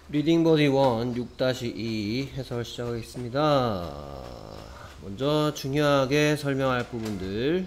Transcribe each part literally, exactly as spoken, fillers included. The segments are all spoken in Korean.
리딩 버디 일 육 이 해설 시작하겠습니다. 먼저 중요하게 설명할 부분들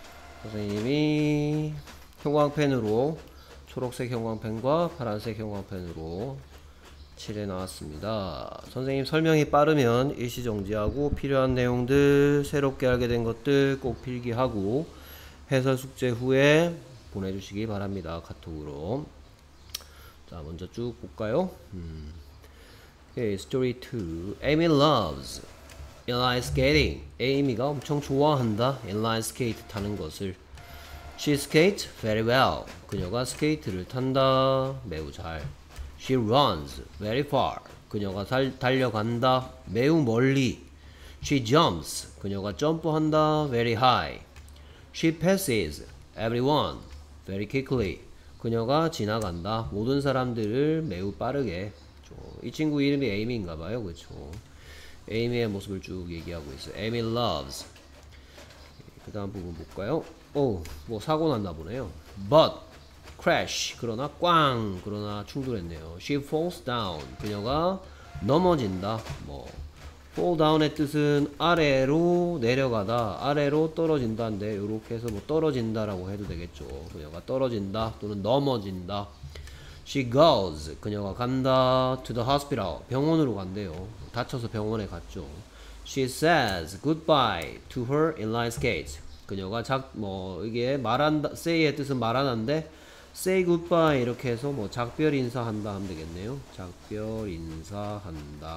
선생님이 형광펜으로 초록색 형광펜과 파란색 형광펜으로 칠해 나왔습니다. 선생님 설명이 빠르면 일시정지하고 필요한 내용들 새롭게 알게 된 것들 꼭 필기하고 해설 숙제 후에 보내주시기 바랍니다. 카톡으로. 자, 먼저 쭉 볼까요? 음. Okay, story two. Amy loves inline skating. 에이미가 엄청 좋아한다. inline skate 타는 것을. She skates very well. 그녀가 스케이트를 탄다. 매우 잘. She runs very far. 그녀가 달, 달려간다. 매우 멀리. She jumps. 그녀가 점프한다. very high. She passes everyone very quickly. 그녀가 지나간다. 모든 사람들을 매우 빠르게. 이 친구 이름이 에이미인가봐요. 그쵸? 에이미의 모습을 쭉 얘기하고 있어요. Amy loves. 그 다음 부분 볼까요? 오, 뭐 사고 났나 보네요. But crash. 그러나 꽝. 그러나 충돌했네요. She falls down. 그녀가 넘어진다. 뭐 fall down의 뜻은 아래로 내려가다, 아래로 떨어진다인데 요렇게 해서 뭐 떨어진다라고 해도 되겠죠. 그녀가 떨어진다 또는 넘어진다. She goes. 그녀가 간다. To the hospital. 병원으로 간대요. 다쳐서 병원에 갔죠. She says goodbye to her inline skates. 그녀가 작, 뭐 이게 말한다, say의 뜻은 말하는데 say goodbye 이렇게 해서 뭐 작별 인사한다 하면 되겠네요. 작별 인사한다.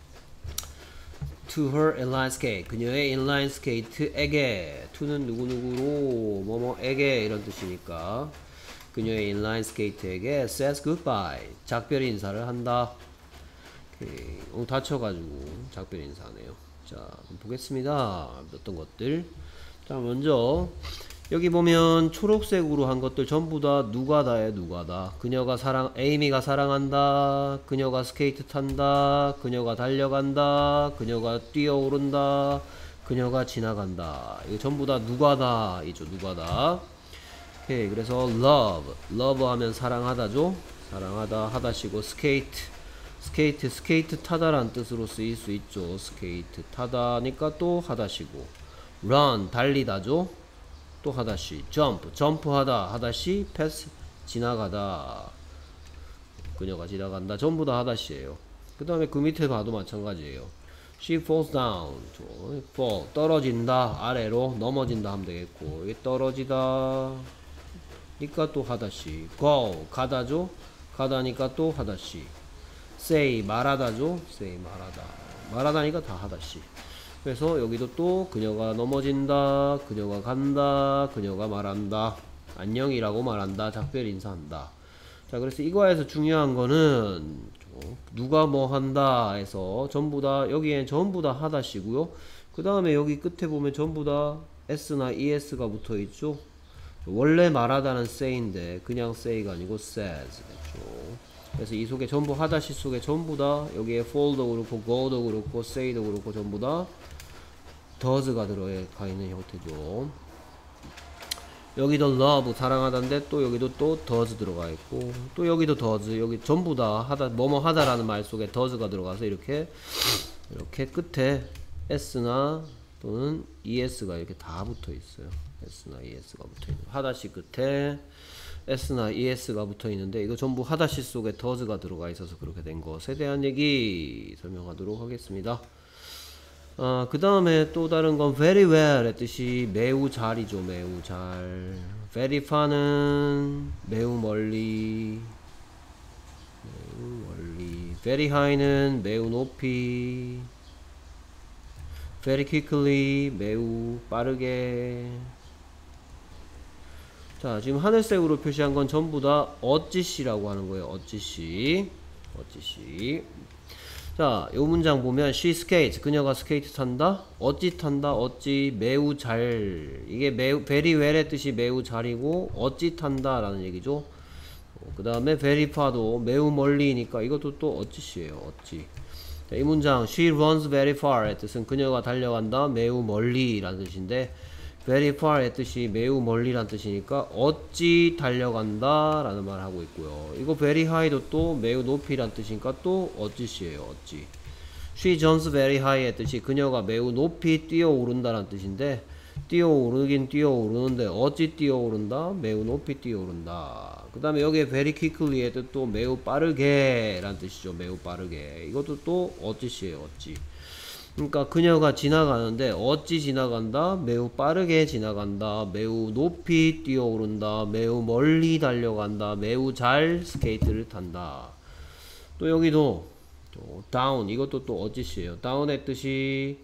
To her inline skate. 그녀의 inline skate에게. to는 누구누구로 뭐뭐에게 이런 뜻이니까 그녀의 inline skate에게 says goodbye. 작별 인사를 한다. 오케이. 어, 다쳐가지고 작별 인사하네요. 자, 그럼 보겠습니다. 어떤 것들. 자, 먼저 여기 보면 초록색으로 한 것들 전부 다 누가다에 누가다. 그녀가 사랑, 에이미가 사랑한다. 그녀가 스케이트 탄다. 그녀가 달려간다. 그녀가 뛰어오른다. 그녀가 지나간다. 이거 전부 다 누가다 이죠. 누가다. 오케이. 그래서 love, love 하면 사랑하다죠. 사랑하다 하다시고 스케이트, 스케이트, 스케이트 타다라는 뜻으로 쓰일 수 있죠. 스케이트 타다니까 또 하다시고 run, 달리다죠. 또 하다시 점프, 점프하다 하다시 패스, 지나가다. 그녀가 지나간다. 전부 다 하다시예요. 그 다음에 그 밑에 봐도 마찬가지예요. She falls down. fall, 떨어진다. 아래로 넘어진다 하면 되겠고, 이게 떨어지다 니까 또 하다시. go, 가다죠. 가다니까 또 하다시. say, 말하다죠. say, 말하다. 말하다니까 다 하다시. 그래서 여기도 또 그녀가 넘어진다, 그녀가 간다, 그녀가 말한다, 안녕이라고 말한다, 작별 인사한다. 자, 그래서 이거에서 중요한 거는 누가 뭐 한다 해서 전부 다 여기엔 전부 다 하다시고요. 그 다음에 여기 끝에 보면 전부 다 s나 es가 붙어 있죠. 원래 말하다는 say인데 그냥 say가 아니고 says 됐죠. 그래서 이 속에 전부 하다시 속에 전부 다 여기에 fall도 그렇고 go도 그렇고 say도 그렇고 전부 다 does가 들어가 있는 형태죠. 여기도 love 사랑하다인데 또 여기도 또 does 들어가 있고 또 여기도 does, 여기 전부 다 하다 뭐뭐 하다라는 말 속에 does가 들어가서 이렇게 이렇게 끝에 s나 또는 es가 이렇게 다 붙어 있어요. s나 es가 붙어 있는 하다시 끝에 s나 es가 붙어 있는데 이거 전부 하다시 속에 does가 들어가 있어서 그렇게 된 것에 대한 얘기 설명하도록 하겠습니다. 어, 그 다음에 또 다른 건 very well 의 뜻이 매우 잘이죠. 매우 잘. very far는 매우 멀리, 매우 멀리. very high는 매우 높이, very quickly 매우 빠르게. 자, 지금 하늘색으로 표시한 건 전부 다 어찌시라고 하는 거예요. 어찌시, 어찌시. 자, 요 문장 보면 she skates. 그녀가 스케이트 탄다. 어찌 탄다. 어찌 매우 잘. 이게 매우 very well의 뜻이 매우 잘이고 어찌 탄다 라는 얘기죠. 어, 그 다음에 very far도 매우 멀리니까 이것도 또 어찌시예요. 어찌. 자, 이 문장 she runs very far의 뜻은 그녀가 달려간다 매우 멀리 라는 뜻인데 very far의 뜻이 매우 멀리란 뜻이니까 어찌 달려간다 라는 말을 하고 있고요. 이거 very high도 또 매우 높이란 뜻이니까 또 어찌시에요. 어찌. She jumps very high의 뜻이 그녀가 매우 높이 뛰어오른다라는 뜻인데 뛰어오르긴 뛰어오르는데 어찌 뛰어오른다? 매우 높이 뛰어오른다. 그 다음에 여기에 very quickly의 뜻도 매우 빠르게 라는 뜻이죠. 매우 빠르게. 이것도 또 어찌시에요. 어찌. 그러니까 그녀가 지나가는데 어찌 지나간다? 매우 빠르게 지나간다. 매우 높이 뛰어오른다. 매우 멀리 달려간다. 매우 잘 스케이트를 탄다. 또 여기도 또 down 이것도 또 어찌시에요. down의 뜻이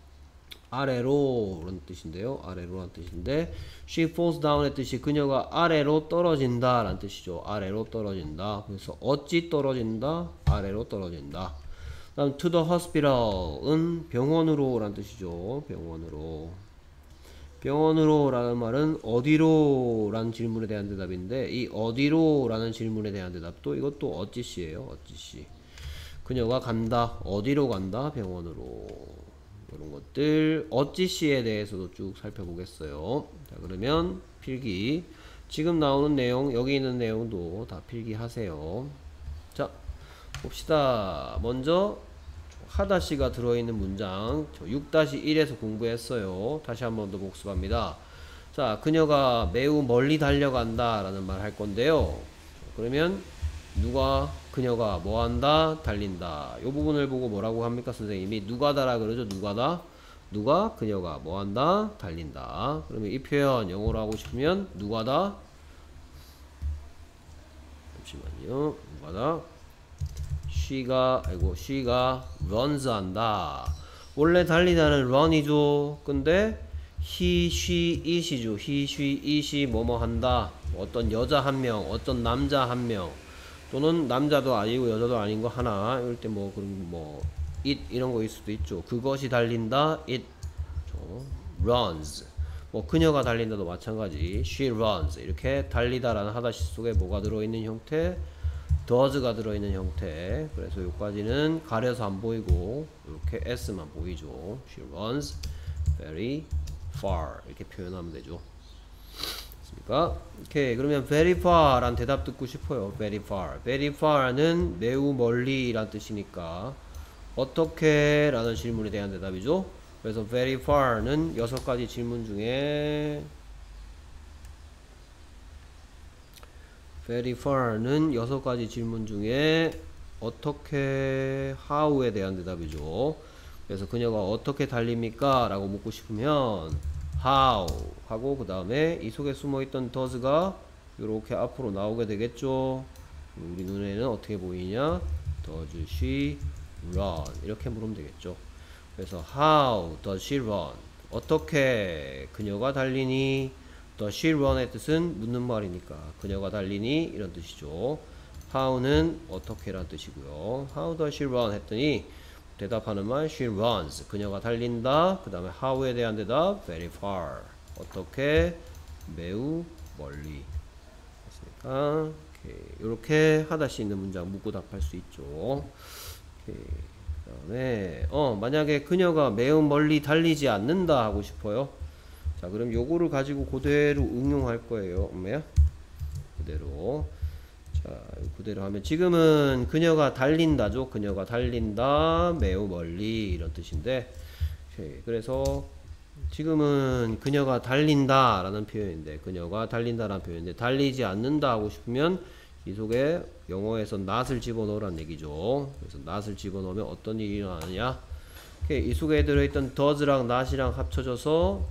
아래로 라는 뜻인데요. 아래로 라는 뜻인데 she falls down의 뜻이 그녀가 아래로 떨어진다 라는 뜻이죠. 아래로 떨어진다. 그래서 어찌 떨어진다? 아래로 떨어진다. 다음 to the hospital은 병원으로 라는 뜻이죠. 병원으로. 병원으로 라는 말은 어디로 라는 질문에 대한 대답인데 이 어디로 라는 질문에 대한 대답도 이것도 어찌시에요. 어찌시. 그녀가 간다. 어디로 간다? 병원으로. 이런 것들 어찌시에 대해서도 쭉 살펴보겠어요. 자, 그러면 필기. 지금 나오는 내용, 여기 있는 내용도 다 필기하세요. 자, 봅시다. 먼저 하다시가 들어있는 문장 육 일에서 공부했어요. 다시 한 번 더 복습합니다. 자, 그녀가 매우 멀리 달려간다 라는 말 할 건데요. 그러면 누가 그녀가 뭐한다? 달린다. 이 부분을 보고 뭐라고 합니까? 선생님이 누가다라 그러죠. 누가다? 누가 그녀가 뭐한다? 달린다. 그러면 이 표현 영어로 하고 싶으면 누가다? 잠시만요. 누가다? she가 아이고 she가 runs 한다. 원래 달리다는 run이죠. 근데 he, she, it이죠. he, she, it이 뭐뭐 한다. 어떤 여자 한 명, 어떤 남자 한 명. 또는 남자도 아니고 여자도 아닌 거 하나. 이럴 때 뭐 그런 뭐 it 이런 거일 수도 있죠. 그것이 달린다. it runs. 뭐 그녀가 달린다도 마찬가지. she runs. 이렇게 달리다라는 하다시 속에 뭐가 들어있는 형태? does가 들어있는 형태. 그래서 여기까지는 가려서 안 보이고 이렇게 s만 보이죠. she runs very far. 이렇게 표현하면 되죠. 오케이. 그러면 very far 란 대답 듣고 싶어요. very far. very far는 매우 멀리 란 뜻이니까 어떻게 라는 질문에 대한 대답이죠. 그래서 very far는 여섯 가지 질문 중에 very far는 여섯 가지 질문 중에 어떻게 how에 대한 대답이죠. 그래서 그녀가 어떻게 달립니까? 라고 묻고 싶으면 how 하고 그 다음에 이 속에 숨어있던 does가 이렇게 앞으로 나오게 되겠죠. 우리 눈에는 어떻게 보이냐? does she run? 이렇게 물으면 되겠죠. 그래서 how does she run? 어떻게 그녀가 달리니? does she run의 뜻은 묻는 말이니까 그녀가 달리니? 이런 뜻이죠. how는 어떻게 란 뜻이고요. how does she run? 했더니 대답하는 말 she runs. 그녀가 달린다. 그 다음에 how에 대한 대답 very far. 어떻게? 매우 멀리. 됐습니까? 이렇게 하다시 있는 문장 묻고 답할 수 있죠. 오케이. 그 다음에 어 만약에 그녀가 매우 멀리 달리지 않는다 하고 싶어요. 자, 그럼 요거를 가지고 그대로 응용할 거예요. 엄마야? 그대로. 자, 그대로 하면 지금은 그녀가 달린다죠. 그녀가 달린다. 매우 멀리 이런 뜻인데 오케이. 그래서 지금은 그녀가 달린다 라는 표현인데 그녀가 달린다 라는 표현인데 달리지 않는다 하고 싶으면 이 속에 영어에서 not을 집어넣으라는 얘기죠. 그래서 not을 집어넣으면 어떤 일이 일어나느냐. 오케이. 이 속에 들어있던 does랑 not이랑 합쳐져서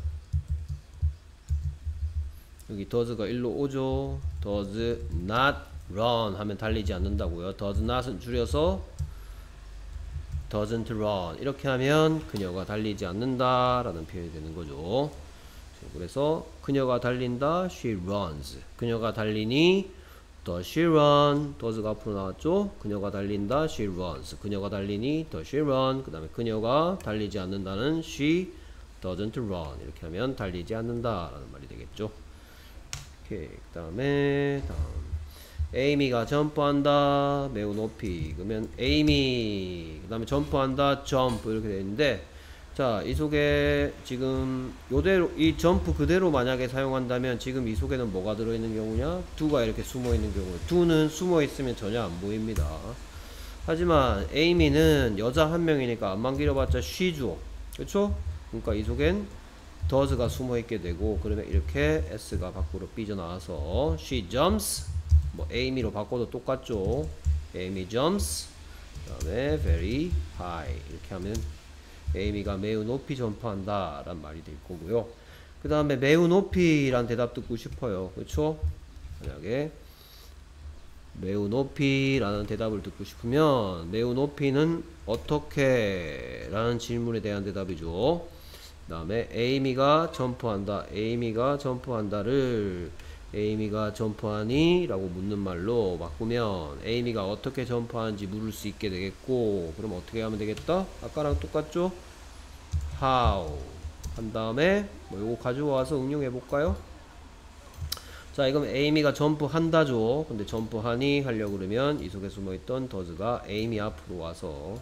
여기 does가 일로 오죠. does not run 하면 달리지 않는다고요. does not은 줄여서 doesn't run 이렇게 하면 그녀가 달리지 않는다 라는 표현이 되는 거죠. 그래서 그녀가 달린다 she runs. 그녀가 달리니 does she run. does가 앞으로 나왔죠. 그녀가 달린다 she runs. 그녀가 달리니 does she run. 그 다음에 그녀가 달리지 않는다는 she doesn't run. 이렇게 하면 달리지 않는다 라는 말이 되겠죠. 오케이. 그 다음에 다음 에이미가 점프한다 매우 높이. 그러면 에이미 그 다음에 점프한다 점프 이렇게 되어 있는데 자, 이 속에 지금 요대로 이 점프 그대로 만약에 사용한다면 지금 이 속에는 뭐가 들어있는 경우냐? do가 이렇게 숨어있는 경우. do는 숨어있으면 전혀 안 보입니다. 하지만 에이미는 여자 한 명이니까 안만 길어봤자 she죠. 그쵸? 그러니까 이 속엔 does가 숨어있게 되고, 그러면 이렇게 s가 밖으로 삐져나와서 she jumps, 뭐 에이미로 바꿔도 똑같죠. 에이미 jumps, 그 다음에 very high 이렇게 하면 에이미가 매우 높이 점프한다 라는 말이 될 거고요. 그 다음에 매우 높이 라는 대답 듣고 싶어요. 그쵸? 만약에 매우 높이 라는 대답을 듣고 싶으면 매우 높이는 어떻게 라는 질문에 대한 대답이죠. 그 다음에 에이미가 점프한다, 에이미가 점프한다를 에이미가 점프하니? 라고 묻는 말로 바꾸면 에이미가 어떻게 점프하는지 물을 수 있게 되겠고, 그럼 어떻게 하면 되겠다? 아까랑 똑같죠? how 한 다음에 뭐 요거 가져와서 응용해 볼까요? 자, 이건 에이미가 점프한다죠. 근데 점프하니 하려고 그러면 이 속에 숨어있던 does가 에이미 앞으로 와서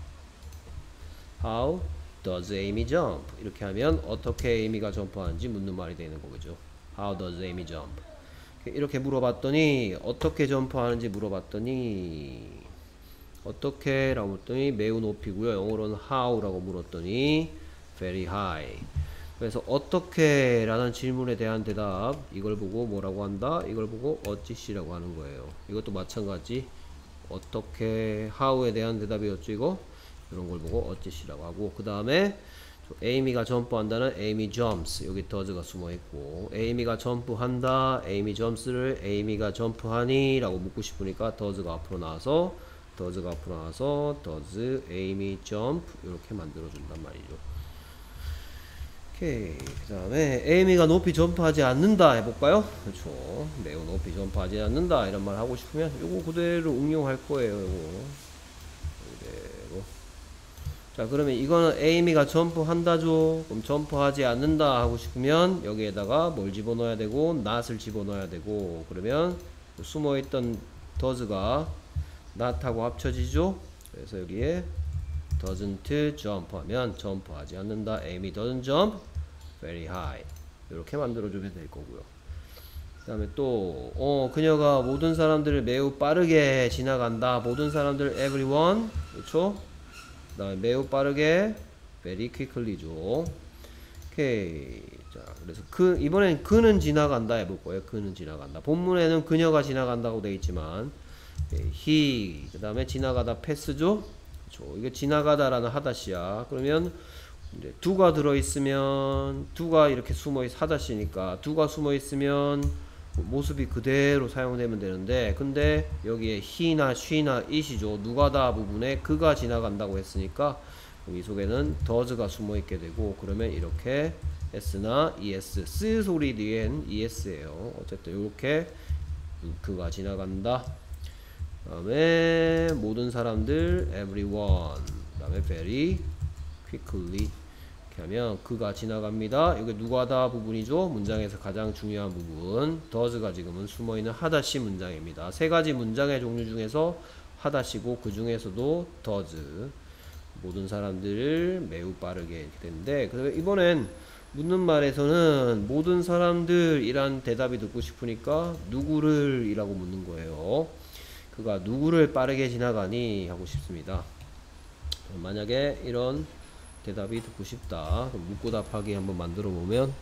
how does Amy jump? 이렇게 하면 어떻게 에이미가 점프하는지 묻는 말이 되는 거겠죠. How does Amy jump? 이렇게 물어봤더니 어떻게 점프하는지 물어봤더니 어떻게 라고 물었더니 매우 높이고요. 영어로는 how 라고 물었더니 very high. 그래서 어떻게 라는 질문에 대한 대답, 이걸 보고 뭐라고 한다? 이걸 보고 어찌시라고 하는 거예요. 이것도 마찬가지 어떻게 how에 대한 대답이었죠. 이거 이런 걸 보고 어찌시라고 하고, 그 다음에 에이미가 점프한다는 에이미 jumps, 여기 does가 숨어있고, 에이미가 점프한다, 에이미 jumps를 에이미가 점프하니? 라고 묻고 싶으니까 does가 앞으로 나와서 does가 앞으로 나와서 does Amy jump 이렇게 만들어준단 말이죠. 오케이. 그 다음에 에이미가 높이 점프하지 않는다 해볼까요? 그렇죠. 매우 높이 점프하지 않는다 이런 말 하고 싶으면 요거 그대로 응용할 거예요. 요거 그대로. 자, 그러면 이거는 에이미가 점프한다죠. 그럼 점프하지 않는다 하고 싶으면 여기에다가 뭘 집어넣어야 되고 not을 집어넣어야 되고, 그러면 숨어있던 does가 not하고 합쳐지죠. 그래서 여기에 doesn't jump 하면 점프하지 않는다. Amy doesn't jump very high 이렇게 만들어주면 될 거고요. 그 다음에 또 어, 그녀가 모든 사람들을 매우 빠르게 지나간다. 모든 사람들 everyone, 그렇죠? 그 다음에 매우 빠르게 very quickly죠. 오케이. 자, 그래서 그 이번엔 그는 지나간다 해볼 거예요. 그는 지나간다. 본문에는 그녀가 지나간다고 돼 있지만 he, 그 다음에 지나가다 패스죠. 그렇죠. 이게 지나가다라는 하다시야. 그러면 이제 do가 들어있으면 do가 이렇게 숨어있 하다시니까 do가 숨어있으면 모습이 그대로 사용되면 되는데, 근데 여기에 he나 she나 it이죠. 누가다 부분에 그가 지나간다고 했으니까 이 속에는 does가 숨어있게 되고, 그러면 이렇게 s나 es, 쓰 소리 뒤엔 es예요. 어쨌든 이렇게 그가 지나간다. 그 다음에 모든 사람들 everyone, 그 다음에 very quickly 이렇게 하면 그가 지나갑니다. 이게 누가다 부분이죠. 문장에서 가장 중요한 부분. does가 지금은 숨어있는 하다시 문장입니다. 세 가지 문장의 종류 중에서 하다시고 그 중에서도 does, 모든 사람들을 매우 빠르게 이렇게 되는데, 그래서 이번엔 묻는 말에서는 모든 사람들 이란 대답이 듣고 싶으니까 누구를 이라고 묻는 거예요. 그가 누구를 빠르게 지나가니 하고 싶습니다. 만약에 이런 대답이 듣고 싶다, 그럼 묻고 답하기 한번 만들어 보면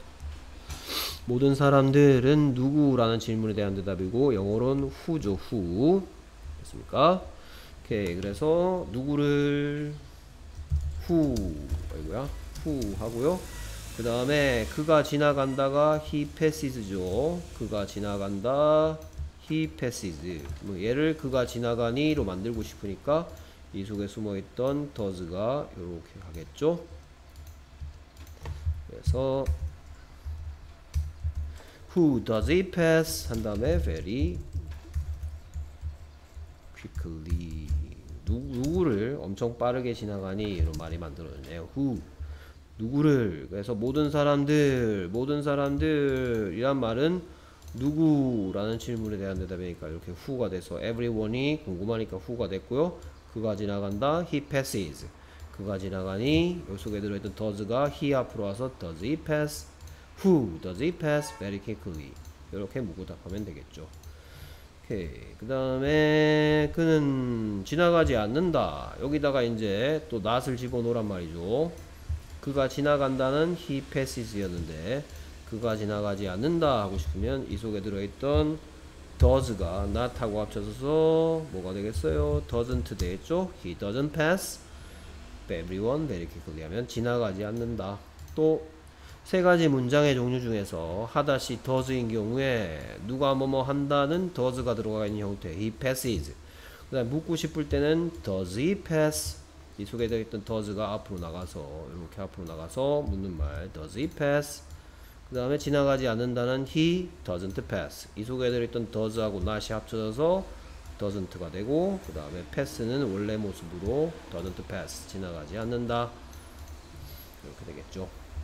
모든 사람들은 누구라는 질문에 대한 대답이고, 영어로는 who죠. who 됐습니까? 오케이. 그래서 누구를 who 아이고야 who 하고요. 그 다음에 그가 지나간다가 he passes죠. 그가 지나간다 he passes. 뭐 얘를 그가 지나가니로 만들고 싶으니까 이 속에 숨어있던 does가 이렇게 하겠죠. 그래서 who does he pass 한 다음에 very quickly, 누, 누구를 엄청 빠르게 지나가니 이런 말이 만들어졌네요. who 누구를. 그래서 모든 사람들, 모든 사람들 이란 말은 누구라는 질문에 대한 대답이니까 이렇게 who가 돼서 everyone이 궁금하니까 who가 됐고요. 그가 지나간다 he passes, 그가 지나가니 여기 속에 들어있던 does가 he 앞으로 와서 does he pass? Who does he pass very quickly? 이렇게 묻고 답하면 되겠죠. 오케이. 그 다음에 그는 지나가지 않는다. 여기다가 이제 또 not을 집어넣으란 말이죠. 그가 지나간다는 he passes 였는데 그가 지나가지 않는다 하고 싶으면 이 속에 들어있던 does가 not하고 합쳐져서 뭐가 되겠어요? doesn't 되겠죠? He doesn't pass everyone very quickly 하면 지나가지 않는다. 또 세 가지 문장의 종류 중에서 하다시 does인 경우에 누가 뭐뭐 한다는 does가 들어가 있는 형태 he passes. 그 다음에 묻고 싶을 때는 does he pass? 이 속에 들어있던 does가 앞으로 나가서 이렇게 앞으로 나가서 묻는 말 does he pass? 그 다음에 지나가지 않는다는 he doesn't pass. 이 속에 들어있던 does하고 not이 합쳐져서 doesn't가 되고 그 다음에 pass는 원래 모습으로 doesn't pass 지나가지 않는다 이렇게 되겠죠.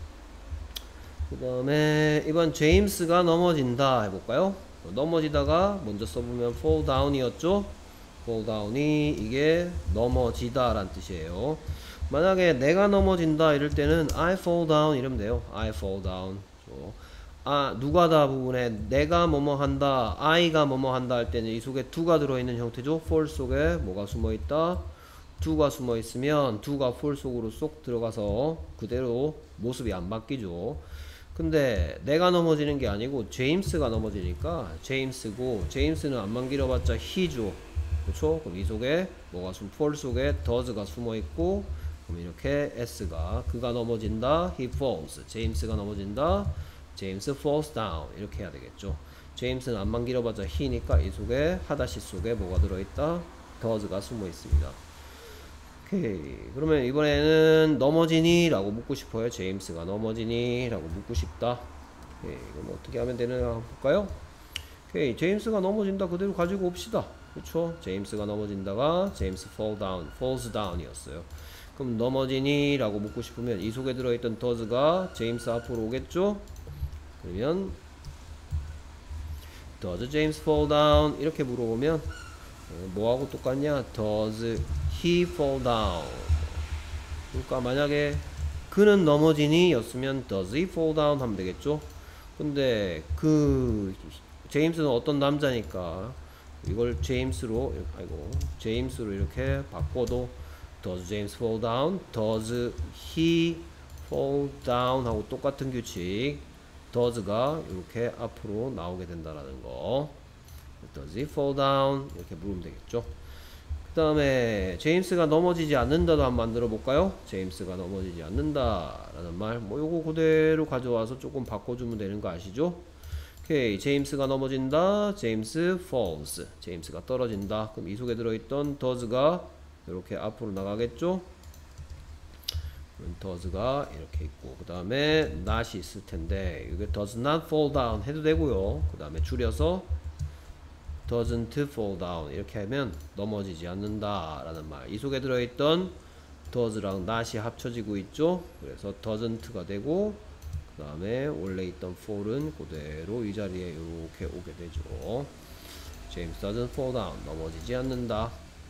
그 다음에 이번 제임스가 넘어진다 해볼까요? 넘어지다가 먼저 써보면 fall down 이었죠. fall down이 이게 넘어지다 라는 뜻이에요. 만약에 내가 넘어진다 이럴 때는 I fall down 이러면 돼요. I fall down. 아, 누가다 부분에 내가 뭐뭐 한다, I가 뭐뭐 한다 할 때는 이 속에 do가 들어있는 형태죠. fall 속에 뭐가 숨어있다? do가 숨어있으면 do가 fall 속으로 쏙 들어가서 그대로 모습이 안 바뀌죠. 근데 내가 넘어지는 게 아니고 제임스가 넘어지니까 제임스고 제임스는 안만 길어봤자 he죠. 그렇죠? 그럼 이 속에 뭐가 숨 fall 속에 does가 숨어있고 그럼 이렇게 s가 그가 넘어진다 he falls. 제임스가 넘어진다 제임스 falls down 이렇게 해야 되겠죠. 제임스는 안만 길어봤자 he니까 이 속에 하다시 속에 뭐가 들어있다 does가 숨어있습니다. 오케이. 그러면 이번에는 넘어지니? 라고 묻고 싶어요. 제임스가 넘어지니? 라고 묻고 싶다. 오케이. 그럼 어떻게 하면 되나 한번 볼까요? 오케이. 제임스가 넘어진다. 그대로 가지고 옵시다. 그쵸? 제임스가 넘어진다가 제임스 fall down, falls down 이었어요. 그럼 넘어지니? 라고 묻고 싶으면 이 속에 들어있던 does가 제임스 앞으로 오겠죠? 그러면 does James fall down? 이렇게 물어보면 뭐하고 똑같냐? does he fall down? 그러니까 만약에 그는 넘어지니 였으면 does he fall down 하면 되겠죠. 근데 그 제임스는 어떤 남자니까 이걸 제임스로 아이고 제임스로 이렇게 바꿔도 does James fall down? does he fall down? 하고 똑같은 규칙 does가 이렇게 앞으로 나오게 된다라는 거. does he fall down? 이렇게 물으면 되겠죠. 그 다음에 제임스가 넘어지지 않는다도 한번 만들어 볼까요? 제임스가 넘어지지 않는다 라는 말 뭐 요거 그대로 가져와서 조금 바꿔주면 되는 거 아시죠? 오케이. 제임스가 넘어진다 제임스 falls. 제임스가 떨어진다. 그럼 이 속에 들어있던 does가 이렇게 앞으로 나가겠죠? does가 이렇게 있고 그 다음에 not이 있을 텐데 이게 does not fall down 해도 되고요. 그 다음에 줄여서 doesn't fall down 이렇게 하면 넘어지지 않는다 라는 말. 이 속에 들어있던 does랑 not이 합쳐지고 있죠. 그래서 doesn't가 되고 그 다음에 원래 있던 fall은 그대로 이 자리에 이렇게 오게 되죠. James doesn't fall down 넘어지지 않는다.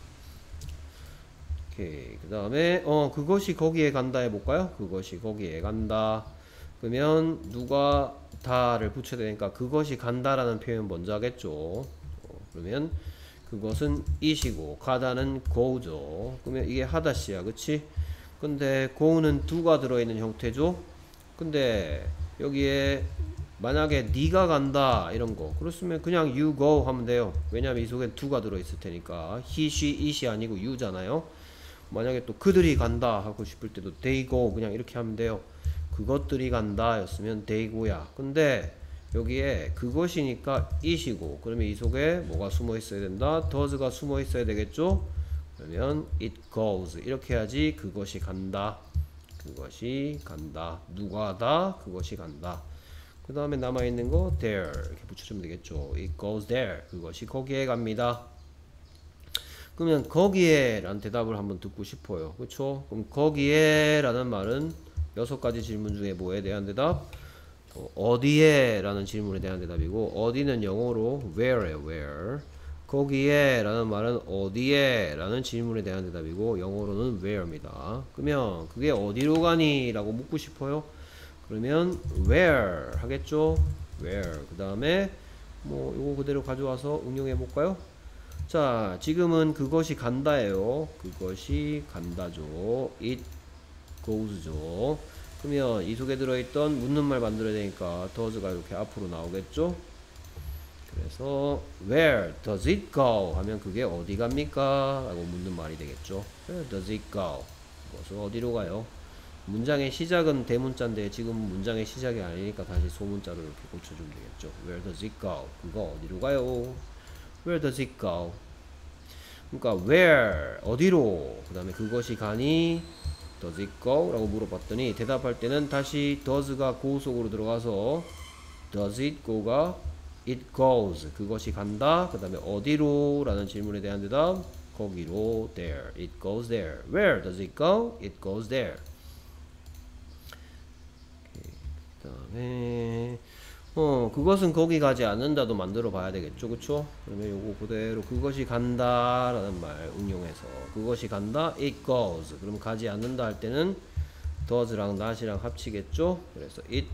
오케이. 그 다음에 어 그것이 거기에 간다 해볼까요? 그것이 거기에 간다. 그러면 누가 다를 붙여야 되니까 그것이 간다라는 표현 먼저 하겠죠. 그러면 그것은 it이고 가다는 go죠. 그러면 이게 하다시야 그치? 근데 go는 do가 들어있는 형태죠. 근데 여기에 만약에 네가 간다 이런거 그렇으면 그냥 you go 하면 돼요. 왜냐면 이 속에 do가 들어있을 테니까 he, she, it이 아니고 you잖아요. 만약에 또 그들이 간다 하고 싶을 때도 they go 그냥 이렇게 하면 돼요. 그것들이 간다 였으면 they go야. 근데 여기에 그것이니까 it이고 그러면 이 속에 뭐가 숨어 있어야 된다? does가 숨어 있어야 되겠죠? 그러면 it goes 이렇게 해야지 그것이 간다. 그것이 간다. 누가 하다? 그것이 간다. 그 다음에 남아있는 거 there 이렇게 붙여주면 되겠죠. it goes there 그것이 거기에 갑니다. 그러면 거기에 라는 대답을 한번 듣고 싶어요. 그쵸? 그럼 거기에 라는 말은 여섯 가지 질문 중에 뭐에 대한 대답? 어, 어디에 라는 질문에 대한 대답이고 어디는 영어로 where에 where 거기에 라는 말은 어디에 라는 질문에 대한 대답이고 영어로는 where입니다. 그러면 그게 어디로 가니? 라고 묻고 싶어요. 그러면 where 하겠죠. where. 그 다음에 뭐 요거 그대로 가져와서 응용해 볼까요? 자, 지금은 그것이 간다예요. 그것이 간다죠. it goes죠. 그러면 이 속에 들어있던 묻는 말 만들어야 되니까 does가 이렇게 앞으로 나오겠죠. 그래서 where does it go? 하면 그게 어디 갑니까? 라고 묻는 말이 되겠죠. Where does it go? 그것은 어디로 가요? 문장의 시작은 대문자인데 지금 문장의 시작이 아니니까 다시 소문자로 이렇게 고쳐주면 되겠죠. Where does it go? 그거 어디로 가요? Where does it go? 그러니까 where 어디로? 그 다음에 그것이 가니 does it go? 라고 물어봤더니 대답할 때는 다시 does가 go 속으로 들어가서 does it go가 it goes 그것이 간다. 그 다음에 어디로? 라는 질문에 대한 대답 거기로 there it goes there. Where does it go? It goes there. 그 다음에 어 그것은 거기 가지 않는다도 만들어 봐야 되겠죠. 그쵸? 그러면 요거 그대로 그것이 간다 라는 말 응용해서 그것이 간다 it goes. 그럼 가지 않는다 할 때는 does랑 not이랑 합치겠죠. 그래서 it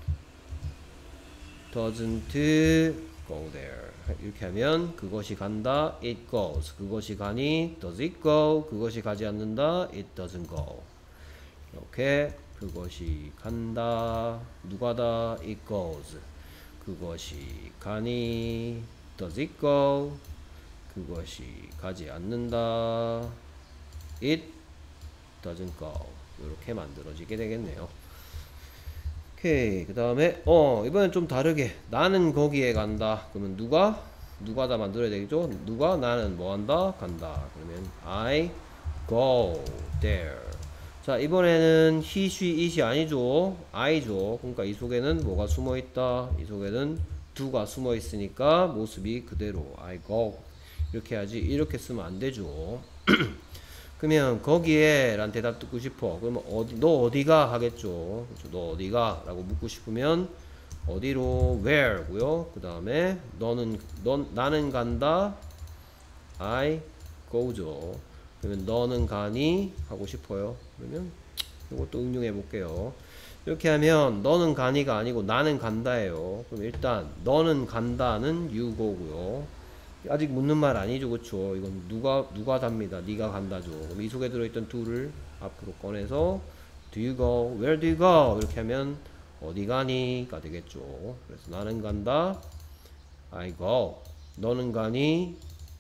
doesn't go there. 이렇게 하면 그것이 간다 it goes. 그것이 가니 does it go. 그것이 가지 않는다 it doesn't go. 이렇게 그것이 간다 누가다 it goes. 그것이 가니 does it go. 그것이 가지 않는다 it doesn't go. 이렇게 만들어지게 되겠네요. 오케이. 그 다음에 어 이번엔 좀 다르게 나는 거기에 간다. 그러면 누가 누가 다 만들어야 되겠죠. 누가 나는 뭐 한다 간다. 그러면 I go there. 자 이번에는 he, she, it이 아니죠. I죠. 그러니까 이 속에는 뭐가 숨어있다. 이 속에는 do가 숨어있으니까 모습이 그대로 I go 이렇게 해야지. 이렇게 쓰면 안되죠. 그러면 거기에 란 대답 듣고 싶어. 그러면 어디, 너 어디가 하겠죠. 그렇죠? 너 어디가 라고 묻고 싶으면 어디로 where 고요. 그 다음에 너는 넌 나는 간다 I go죠. 그러면 너는 가니 하고 싶어요. 그러면 이것도 응용해 볼게요. 이렇게 하면 너는 가니가 아니고 나는 간다예요. 그럼 일단 너는 간다는 you go고요. 아직 묻는 말 아니죠. 그쵸? 이건 누가 누가 답니다. 네가 간다죠. 그럼 이 속에 들어있던 do를 앞으로 꺼내서 do you go? where do you go? 이렇게 하면 어디 가니? 가 되겠죠. 그래서 나는 간다 I go. 너는 가니?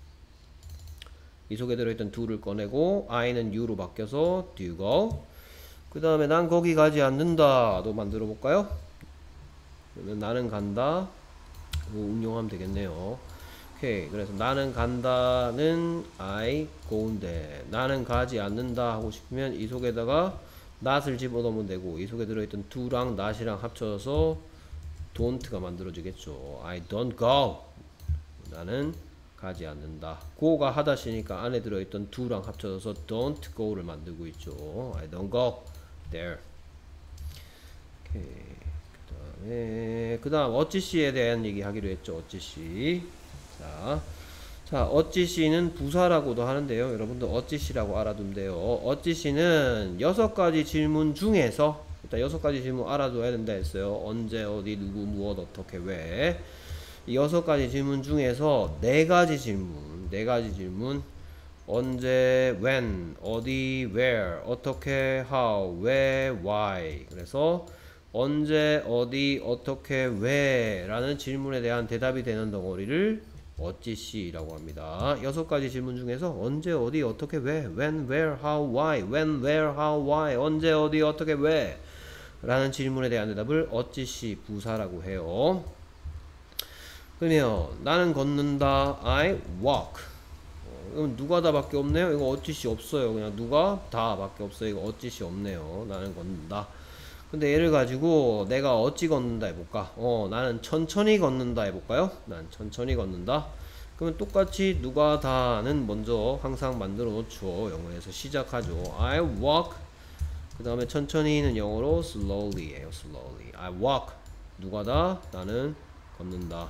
이 속에 들어있던 do를 꺼내고 I는 you로 바뀌어서 do you go? 그 다음에 난 거기 가지 않는다 도 만들어 볼까요? 그러면 나는 간다 뭐 응용하면 되겠네요. 오케이. 그래서 나는 간다는 I go인데 나는 가지 않는다 하고 싶으면 이 속에다가 not을 집어넣으면 되고 이 속에 들어있던 do랑 not이랑 합쳐서 don't가 만들어지겠죠. I don't go. 나는 가지 않는다. go가 하다시니까 안에 들어있던 do랑 합쳐서 don't go를 만들고 있죠. I don't go there. 오케이. 그 다음에 그 다음 어찌씨에 대한 얘기 하기로 했죠. 어찌씨. 자, 자 어찌씨는 부사라고도 하는데요. 여러분들 어찌씨라고 알아두면 돼요. 어찌씨는 여섯 가지 질문 중에서 일단 여섯 가지 질문 알아둬야 된다 했어요. 언제, 어디, 누구, 무엇, 어떻게, 왜. 이 여섯 가지 질문 중에서 네 가지 질문, 네 가지 질문. 언제, when, 어디, where, 어떻게, how, 왜, why. 그래서 언제, 어디, 어떻게, 왜 라는 질문에 대한 대답이 되는 덩어리를 어찌씨라고 합니다. 여섯 가지 질문 중에서 언제, 어디, 어떻게, 왜, when, where, how, why, when, where, how, why, 언제, 어디, 어떻게, 왜 라는 질문에 대한 대답을 어찌씨 부사라고 해요. 그러면 나는 걷는다 I walk. 어, 그럼 누가 다 밖에 없네요. 이거 어찌씨 없어요. 그냥 누가 다 밖에 없어요. 이거 어찌씨 없네요. 나는 걷는다. 근데 얘를 가지고 내가 어찌 걷는다 해볼까? 어 나는 천천히 걷는다 해볼까요? 난 천천히 걷는다. 그러면 똑같이 누가 다는 먼저 항상 만들어 놓죠. 영어에서 시작하죠. I walk. 그 다음에 천천히는 영어로 slowly 에요. slowly. I walk. 누가 다? 나는 걷는다.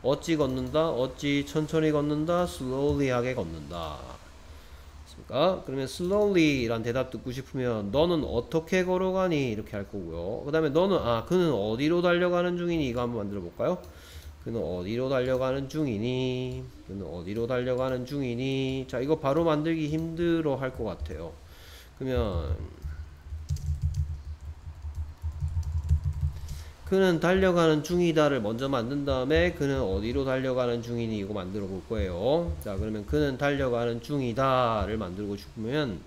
어찌 걷는다? 어찌 천천히 걷는다? slowly하게 걷는다. 그러니까 그러면 slowly 란 대답 듣고 싶으면 너는 어떻게 걸어가니? 이렇게 할 거고요. 그 다음에 너는 아 그는 어디로 달려가는 중이니? 이거 한번 만들어 볼까요? 그는 어디로 달려가는 중이니? 그는 어디로 달려가는 중이니? 자 이거 바로 만들기 힘들어 할 것 같아요. 그러면 그는 달려가는 중이다를 먼저 만든 다음에 그는 어디로 달려가는 중이니 이거 만들어 볼 거예요. 자 그러면 그는 달려가는 중이다를 만들고 싶으면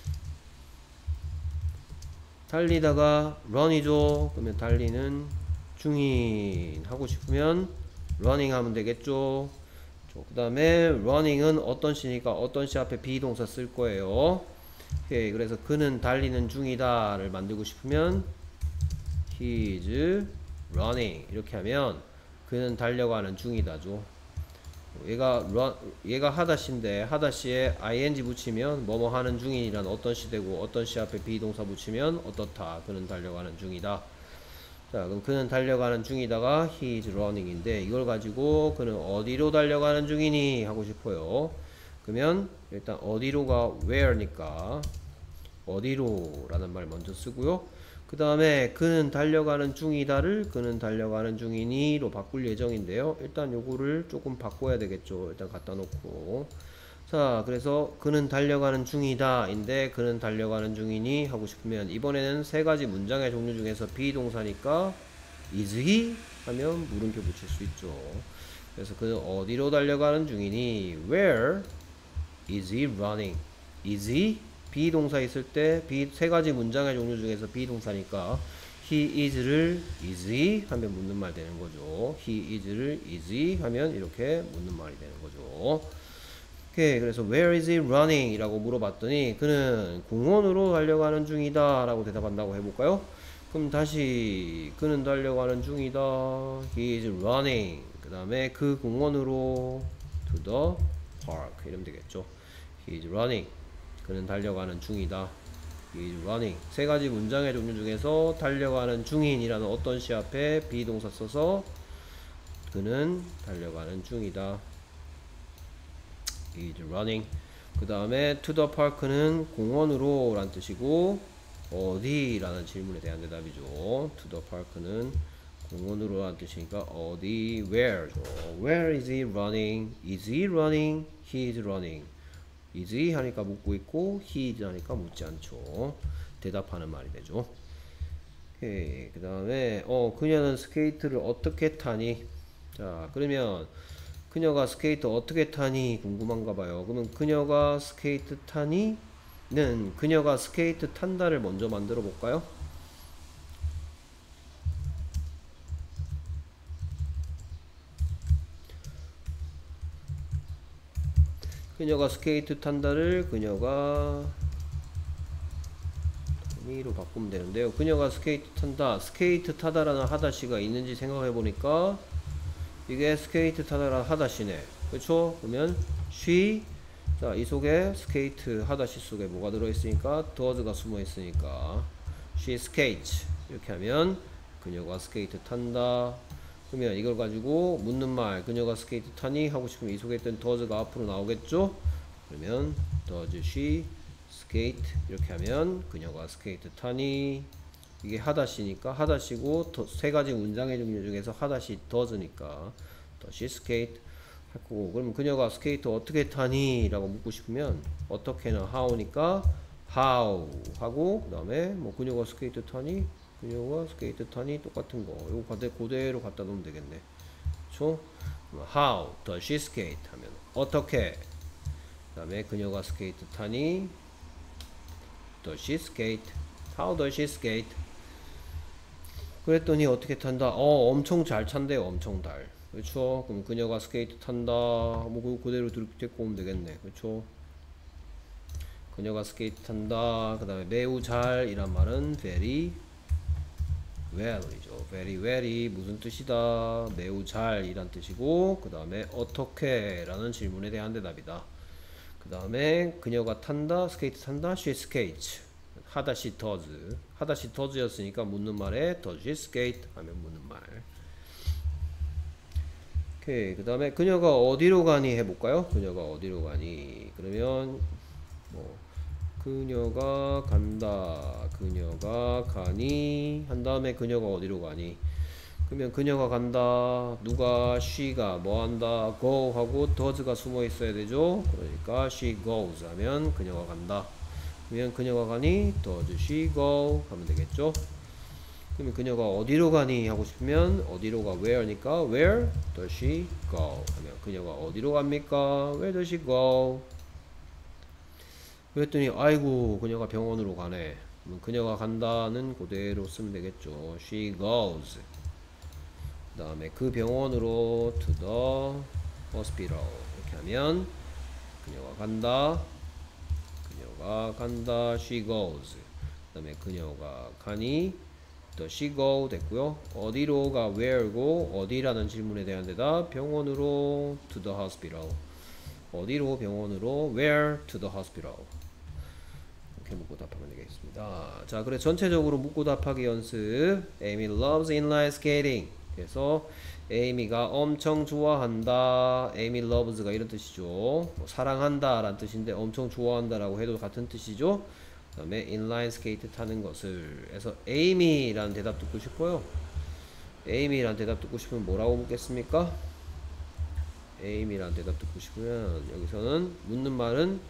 달리다가 run이죠. 그러면 달리는 중인 하고 싶으면 running 하면 되겠죠. 그 다음에 running은 어떤 시니까 어떤 시 앞에 비동사 쓸 거예요. 오케이. 그래서 그는 달리는 중이다를 만들고 싶으면 he is running 이렇게 하면 그는 달려가는 중이다죠. 얘가 run, 얘가 하다시인데 하다시에 ing 붙이면 뭐뭐 하는 중이란 어떤 시 되고 어떤 시 앞에 비동사 붙이면 어떻다. 그는 달려가는 중이다. 자 그럼 그는 달려가는 중이다가 he is running인데 이걸 가지고 그는 어디로 달려가는 중이니 하고 싶어요. 그러면 일단 어디로가 where니까 어디로 라는 말 먼저 쓰고요. 그 다음에 그는 달려가는 중이다를 그는 달려가는 중이니로 바꿀 예정인데요. 일단 요거를 조금 바꿔야 되겠죠. 일단 갖다 놓고 자 그래서 그는 달려가는 중이다 인데 그는 달려가는 중이니 하고 싶으면 이번에는 세 가지 문장의 종류 중에서 비동사니까 is he 하면 물음표 붙일 수 있죠. 그래서 그는 어디로 달려가는 중이니 where is he running? is he 비동사 있을 때 세 가지 문장의 종류 중에서 비동사니까 he is를 is he 하면 묻는 말 되는 거죠. he is를 is he 하면 이렇게 묻는 말이 되는 거죠. 오케이. 그래서 where is he running? 이라고 물어봤더니 그는 공원으로 달려가는 중이다 라고 대답한다고 해볼까요? 그럼 다시 그는 달려가는 중이다. he is running. 그 다음에 그 공원으로 to the park 이러면 되겠죠. he is running. 그는 달려가는 중이다. he is running. 세 가지 문장의 종류 중에서 달려가는 중인이라는 어떤 시 앞에 비동사 써서 그는 달려가는 중이다. he is running. 그 다음에 to the park는 공원으로 라는 뜻이고 어디 라는 질문에 대한 대답이죠. to the park는 공원으로 라는 뜻이니까 어디 where죠. where is he running? is he running? he is running. is he 하니까 묻고 있고 he is 하니까 묻지 않죠. 대답하는 말이 되죠. 오케이. 그 다음에 어 그녀는 스케이트를 어떻게 타니? 자 그러면 그녀가 스케이트 어떻게 타니 궁금한가 봐요. 그러면 그녀가 스케이트 타니 는 그녀가 스케이트 탄다를 먼저 만들어 볼까요? 그녀가 스케이트 탄다를 그녀가 타니로 바꾸면 되는데요. 그녀가 스케이트 탄다. 스케이트 타다라는 하다시가 있는지 생각해 보니까 이게 스케이트 타다라는 하다시네. 그렇죠? 그러면 she 자, 이 속에 스케이트 하다시 속에 뭐가 들어있으니까 does가 숨어있으니까 she skates 이렇게 하면 그녀가 스케이트 탄다. 그러면 이걸 가지고 묻는 말 그녀가 스케이트 타니 하고 싶으면 이 속에 있던 does가 앞으로 나오겠죠. 그러면 does she skate 이렇게 하면 그녀가 스케이트 타니. 이게 하다시니까 하다시고 세 가지 문장의 종류 중에서 하다시 does니까 does she skate 할 거고. 그러면 그녀가 스케이트 어떻게 타니? 라고 묻고 싶으면 어떻게는 how니까 how 하고 그 다음에 뭐 그녀가 스케이트 타니? 그녀가 스케이트 타니? 똑같은 거 이거 그대로 갖다 놓으면 되겠네. 그쵸? how does she skate? 하면 어떻게 그 다음에 그녀가 스케이트 타니? does she skate? how does she skate? 그랬더니 어떻게 탄다? 어 엄청 잘 찬대요. 엄청 잘. 그렇죠? 그럼 그녀가 스케이트 탄다. 뭐 그대로 데리고 오면 되겠네. 그렇죠? 그녀가 스케이트 탄다. 그 다음에 매우 잘 이란 말은 very well이죠. very well이 무슨 뜻이다? 매우 잘 이란 뜻이고 그 다음에 어떻게 라는 질문에 대한 대답이다. 그 다음에 그녀가 탄다. 스케이트 탄다. she skates. 하다시 does. 하다시 does였으니까 묻는 말에 does she skate 하면 묻는 말. 오케이. 그 다음에 그녀가 어디로 가니 해볼까요? 그녀가 어디로 가니. 그러면 뭐 그녀가 간다. 그녀가 가니 한 다음에 그녀가 어디로 가니. 그러면 그녀가 간다. 누가 she가 뭐 한다. go 하고 does가 숨어 있어야 되죠. 그러니까 she goes 하면 그녀가 간다. 그러면 그녀가 가니 does she go 하면 되겠죠. 그러면 그녀가 어디로 가니 하고 싶으면 어디로가 where니까 where does she go 하면 그녀가 어디로 갑니까? where does she go? 그랬더니 아이고 그녀가 병원으로 가네. 그럼 그녀가 간다는 그대로 쓰면 되겠죠. she goes. 그 다음에 그 병원으로 to the hospital 이렇게 하면 그녀가 간다. 그녀가 간다. she goes. 그 다음에 그녀가 가니 does she go 됐고요. 어디로가 where고 어디라는 질문에 대한 대답 병원으로 to the hospital. 어디로 병원으로 where to the hospital. 이렇게 묻고 답하면 되겠습니다. 자, 그래 전체적으로 묻고 답하기 연습. Amy loves inline skating. 그래서 에이미가 엄청 좋아한다. Amy loves가 이런 뜻이죠. 뭐 사랑한다 라는 뜻인데 엄청 좋아한다 라고 해도 같은 뜻이죠. 그 다음에 인라인 스케이트 타는 것을 해서 에이미라는 대답 듣고 싶어요. 에이미라는 대답 듣고 싶으면 뭐라고 묻겠습니까? 에이미라는 대답 듣고 싶으면 여기서는 묻는 말은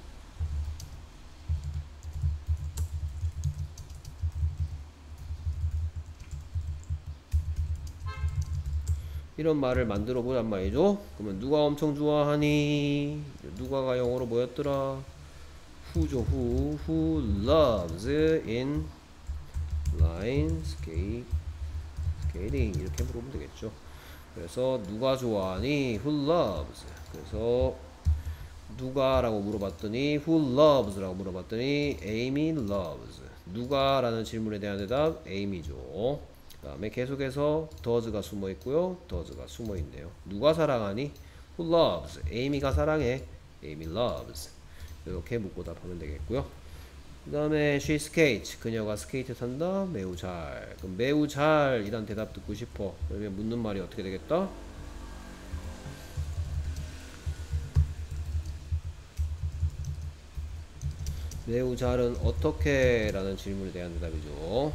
이런 말을 만들어 보란 말이죠. 그러면 누가 엄청 좋아하니? 누가가 영어로 뭐였더라? who죠. who who loves in line skate skating 이렇게 물어보면 되겠죠. 그래서 누가 좋아하니? who loves. 그래서 누가라고 물어봤더니 who loves 라고 물어봤더니 Amy loves. 누가라는 질문에 대한 대답 Amy죠. 그 다음에 계속해서 does가 숨어 있고요. does가 숨어 있네요. 누가 사랑하니? who loves. Amy가 사랑해. Amy loves. 이렇게 묻고 답하면 되겠고요. 그 다음에 she skates. 그녀가 스케이트 탄다. 매우 잘. 그럼 매우 잘 이란 대답 듣고 싶어. 그러면 묻는 말이 어떻게 되겠다? 매우 잘은 어떻게 라는 질문에 대한 대답이죠.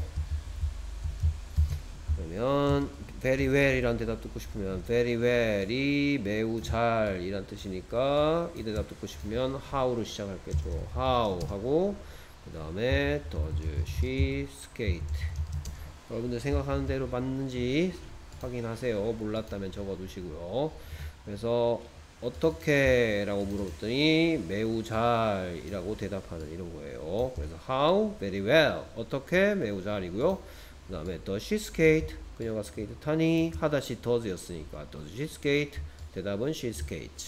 그러면 very well 이란 대답 듣고 싶으면 very well이 매우 잘 이란 뜻이니까 이 대답 듣고 싶으면 how로 시작할겠죠. how 하고 그 다음에 does she skate. 여러분들 생각하는 대로 맞는지 확인하세요. 몰랐다면 적어두시고요. 그래서 어떻게 라고 물어봤더니 매우 잘 이라고 대답하는 이런 거예요. 그래서 how, very well. 어떻게 매우 잘이고요. 그 다음에 does she skate. 그녀가 스케이트 타니. 하다시 does 였으니까 does she skate. 대답은 she skates.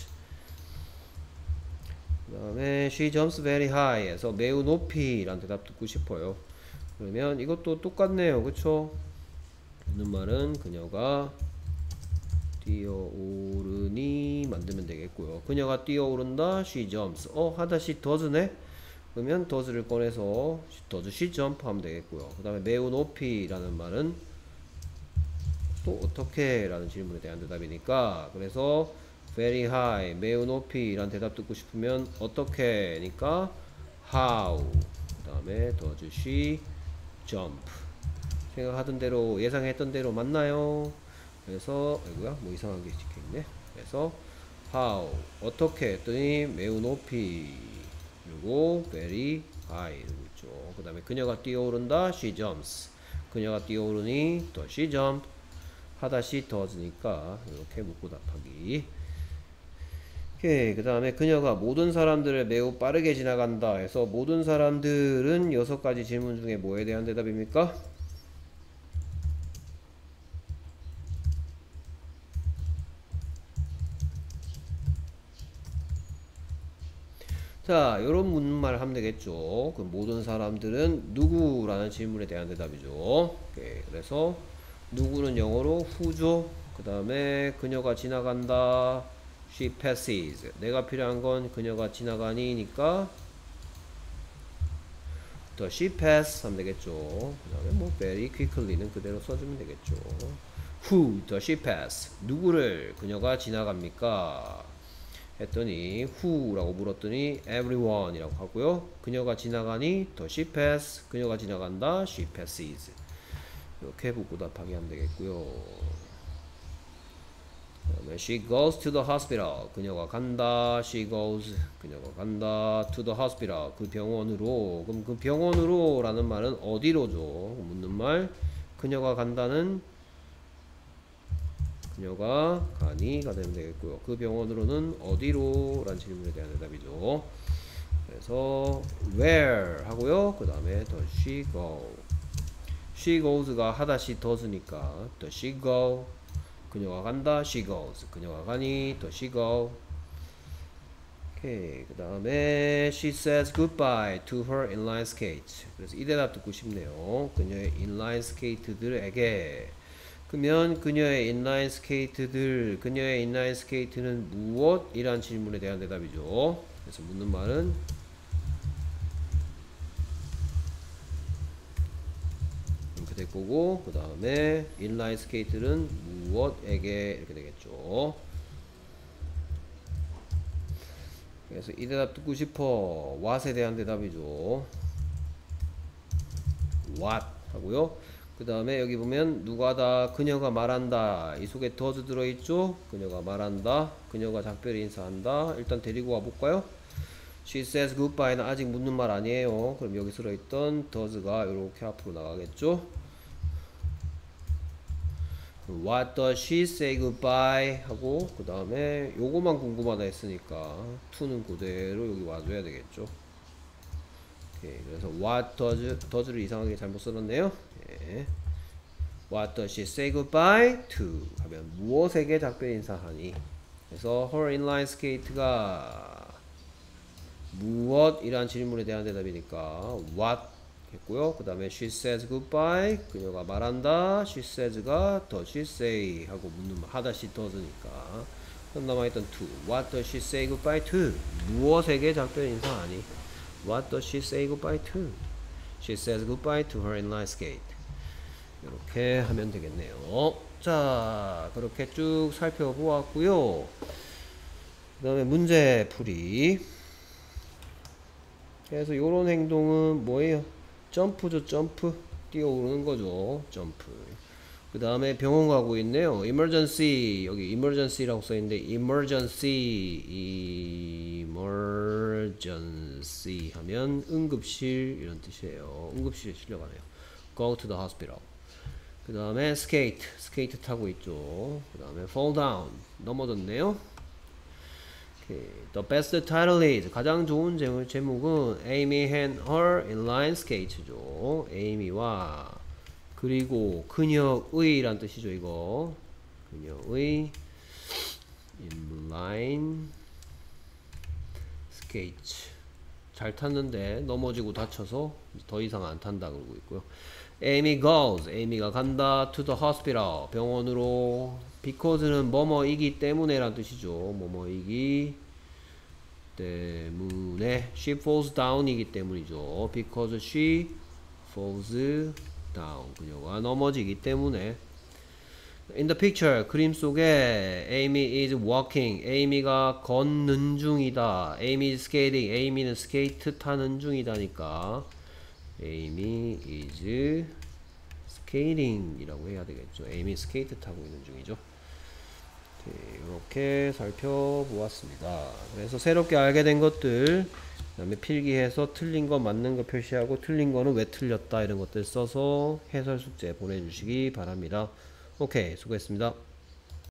그 다음에 she jumps very high 에서 매우 높이 라는 대답 듣고 싶어요. 그러면 이것도 똑같네요. 그쵸? 묻는 말은 그녀가 뛰어오르니 만들면 되겠고요. 그녀가 뛰어오른다. she jumps. 어 하다시 does네. 그러면 does를 꺼내서 does she jump 하면 되겠고요. 그 다음에 매우 높이 라는 말은 또 어떻게 라는 질문에 대한 대답이니까 그래서 very high 매우 높이 라는 대답 듣고 싶으면 어떻게 니까 how. 그 다음에 does she jump. 생각하던 대로 예상했던 대로 맞나요? 그래서 아이고야 뭐 이상한 게 찍혀있네. 그래서 how 어떻게 했더니 매우 높이 그리고 very high 이러고 있죠. 그 다음에 그녀가 뛰어오른다. she jumps. 그녀가 뛰어오르니 does she jump. 하다시 does니까 이렇게 묻고 답하기. 오케이. 그 다음에 그녀가 모든 사람들을 매우 빠르게 지나간다 해서 모든 사람들은 여섯 가지 질문 중에 뭐에 대한 대답입니까? 자, 요런 묻는 말을 하면 되겠죠. 그 모든 사람들은 누구라는 질문에 대한 대답이죠. 오케이. 그래서 누구는 영어로 who죠. 그 다음에 그녀가 지나간다. she passes. 내가 필요한 건 그녀가 지나가니니까 does she pass 하면 되겠죠. 그 다음에 뭐 very quickly는 그대로 써주면 되겠죠. Who does she pass? 누구를 그녀가 지나갑니까? 했더니 who라고 물었더니 everyone이라고 하고요. 그녀가 지나가니 does she pass? 그녀가 지나간다. she passes. 이렇게 부구답하게 하면 되겠고요. 그다음에 she goes to the hospital. 그녀가 간다. she goes. 그녀가 간다. to the hospital. 그 병원으로. 그럼 그 병원으로 라는 말은 어디로죠? 묻는 말. 그녀가 간다는 그녀가 가니가 되면 되겠고요. 그 병원으로는 어디로? 라는 질문에 대한 대답이죠. 그래서 where 하고요. 그 다음에 does she go? she goes가 하다 she does니까 does she go? 그녀가 간다. she goes. 그녀가 가니 does she go? 오케이. 그 다음에 she says goodbye to her inline skate. 그래서 이 대답 듣고 싶네요. 그녀의 inline skate들에게. 그러면 그녀의 인라인 스케이트들, 그녀의 인라인 스케이트는 무엇? 이란 질문에 대한 대답이죠. 그래서 묻는 말은 이렇게 될 거고, 그 다음에 인라인 스케이트는 무엇에게 이렇게 되겠죠. 그래서 이 대답 듣고 싶어. what에 대한 대답이죠. what 하고요. 그 다음에 여기 보면 누가다 그녀가 말한다 이 속에 does 들어있죠. 그녀가 말한다 그녀가 작별 인사한다. 일단 데리고 와볼까요? she says goodbye는 아직 묻는 말 아니에요. 그럼 여기 들어있던 does가 이렇게 앞으로 나가겠죠. what does she say goodbye 하고 그 다음에 요거만 궁금하다 했으니까 to는 그대로 여기 와줘야 되겠죠. 오케이, 그래서 what does, does를 이상하게 잘못 써놨네요. 예. What does she say goodbye to? 하면 무엇에게 작별 인사하니? 그래서 her inline skate가 무엇이란 질문에 대한 대답이니까 what 했고요. 그 다음에 she says goodbye 그녀가 말한다. she says가 does she say 하고 묻는 말 하다 she does니까 그럼 남아있던 to what does she say goodbye to? 무엇에게 작별 인사하니? What does she say goodbye to? She says goodbye to her inline skate. 이렇게 하면 되겠네요. 자, 그렇게 쭉 살펴보았고요. 그 다음에 문제 풀이. 그래서 이런 행동은 뭐예요? 점프죠, 점프. 뛰어오르는 거죠, 점프. 그 다음에 병원 가고 있네요. emergency. 여기 emergency라고 써있는데 emergency emergency 하면 응급실 이런 뜻이에요. 응급실에 실려가네요. go to the hospital. 그 다음에 skate. 스케이트 타고 있죠. 그 다음에 fall down. 넘어졌네요. Okay. The best title is 가장 좋은 제목, 제목은 Amy and her inline skate죠. 에이미와 그리고 그녀의 란 뜻이죠. 이거 그녀의 inline skate 잘 탔는데 넘어지고 다쳐서 더 이상 안 탄다 그러고 있고요. Amy goes 에이미가 간다 to the hospital 병원으로 because는 뭐뭐이기 때문에 란 뜻이죠. 뭐뭐이기 때문에 she falls down 이기 때문이죠. because she falls down 그녀가 넘어지기 때문에 in the picture 그림 속에 Amy is walking 에이미가 걷는 중이다. Amy is skating 에이미는 스케이트 타는 중이다니까 Amy is skating 이라고 해야 되겠죠. Amy 스케이트 타고 있는 중이죠. 이렇게 살펴보았습니다. 그래서 새롭게 알게 된 것들 그 다음에 필기해서 틀린 거 맞는 거 표시하고 틀린 거는 왜 틀렸다 이런 것들 써서 해설 숙제 보내주시기 바랍니다. 오케이, 수고했습니다.